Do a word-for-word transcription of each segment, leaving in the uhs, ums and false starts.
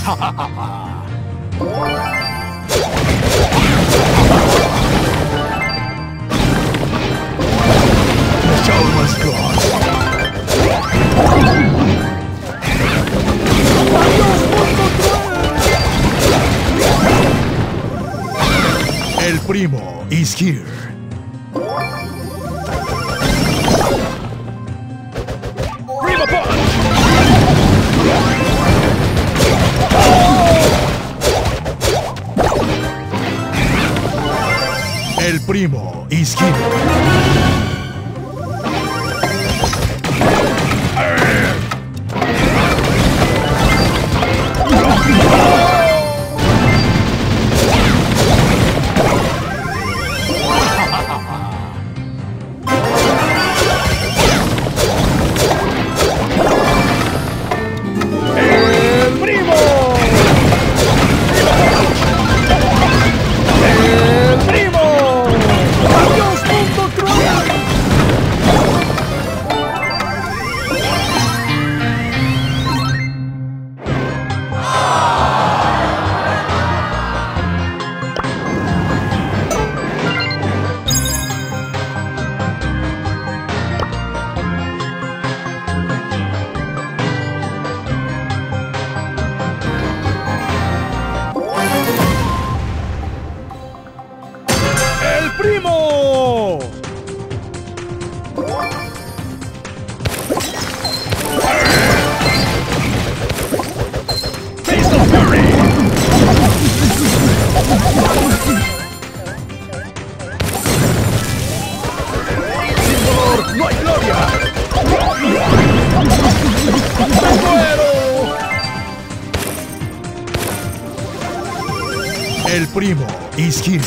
show must go on. El primo is here. Primo punch! El primo is here. ¡Primo! Taste of fury! Sin dolor no hay gloria. ¡Me muero! El primo is here.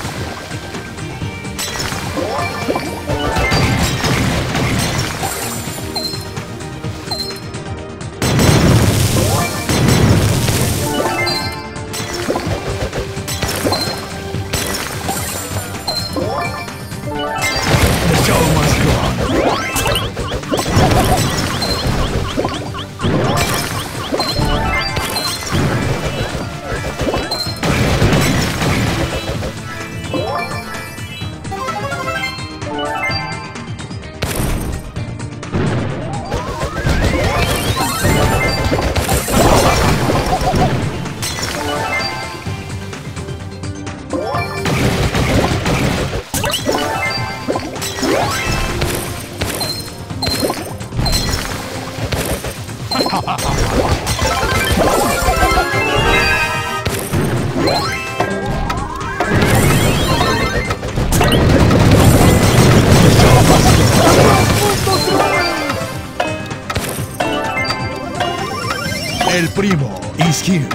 El primo is here.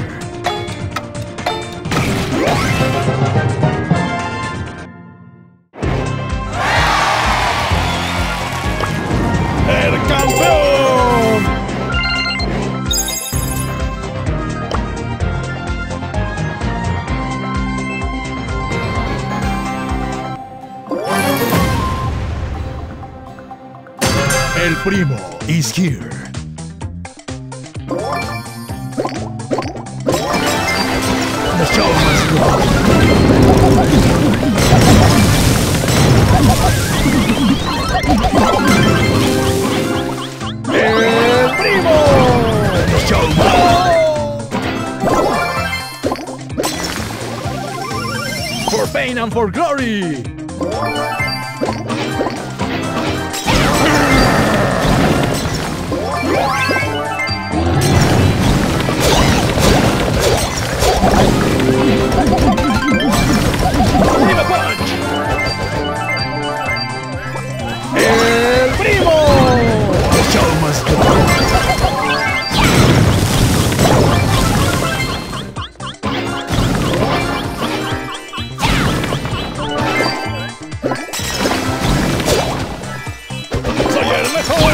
¡El campeón! El primo is here. The show must go on. El primo! The show must go on. For pain and for glory! Primo punch! El primo! The show must go on. Soy el mejor!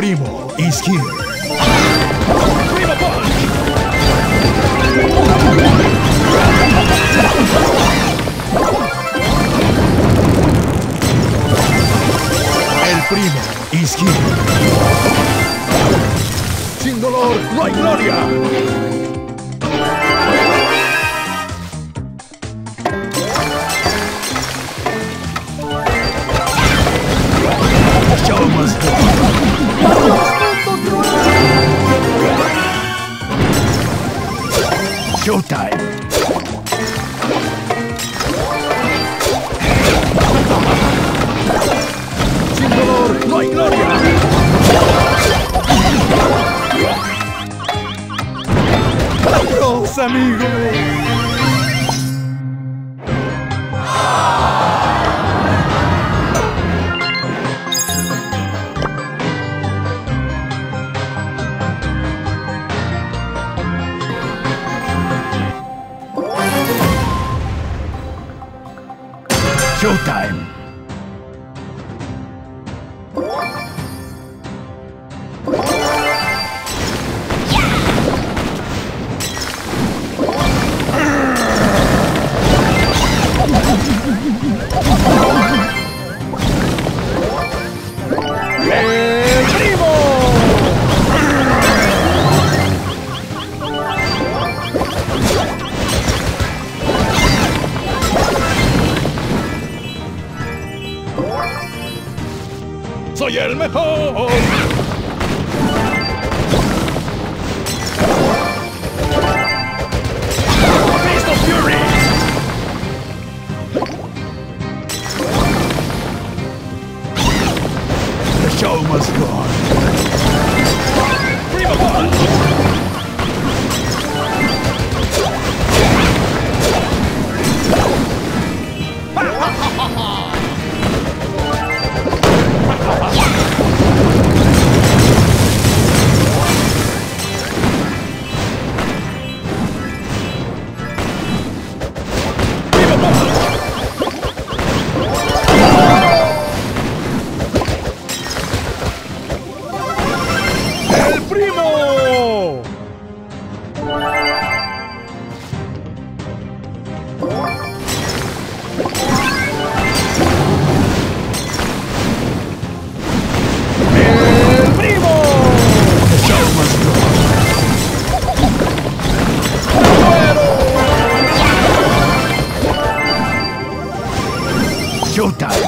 Primo is here. Primo punch! El Primo is here. Sin dolor no hay gloria. The show must go on. Showtime. Sin dolor no hay gloria. Adiós, amigos. Showtime. El Primo. Soy el mejor. Beast of Fury. The show must go on. Primo punch. Showtime.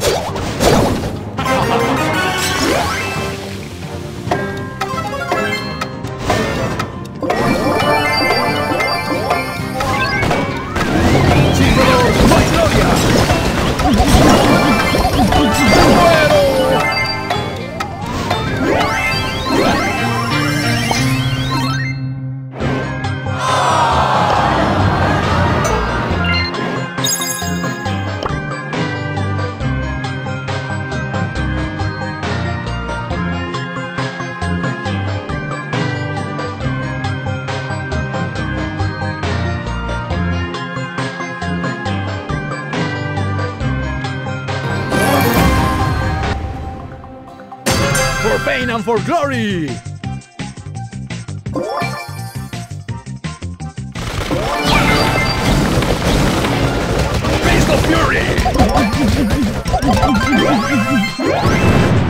Sin dolor no hay gloria. For pain and for glory! Beast of Fury!